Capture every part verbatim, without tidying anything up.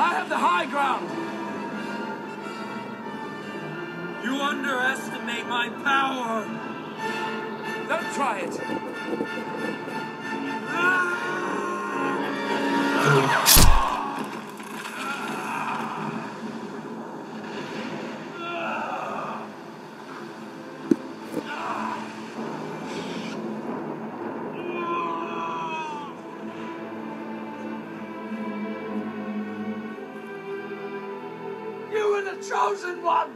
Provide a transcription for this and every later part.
I have the high ground. You underestimate my power. Don't try it. You were the chosen one.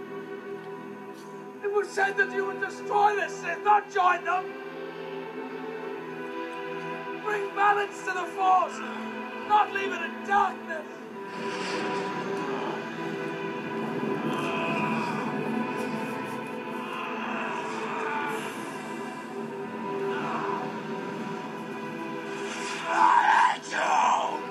It was said that you would destroy the Sith, not join them. Bring balance to the Force, not leave it in darkness. I hate you!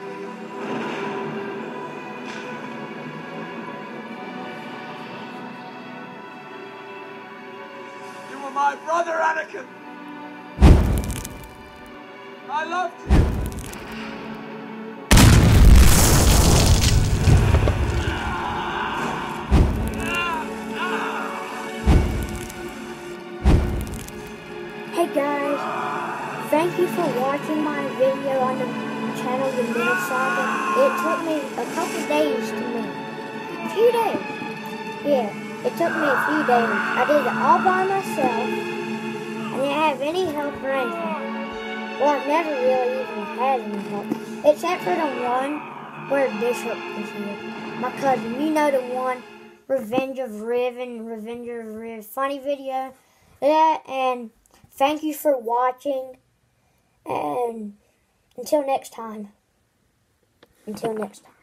You were my brother, Anakin. I loved you. Hey guys, thank you for watching my video on the channel The Myth Saga. It took me a couple days to make. A few days. Yeah, it took me a few days. I did it all by myself. I didn't have any help or anything. Well, I've never really even had any help. Except for the one where Bishop was here. My cousin, you know the one, Revenge of Riven, Revenge of Riv, funny video. That, and thank you for watching. And until next time. Until next time.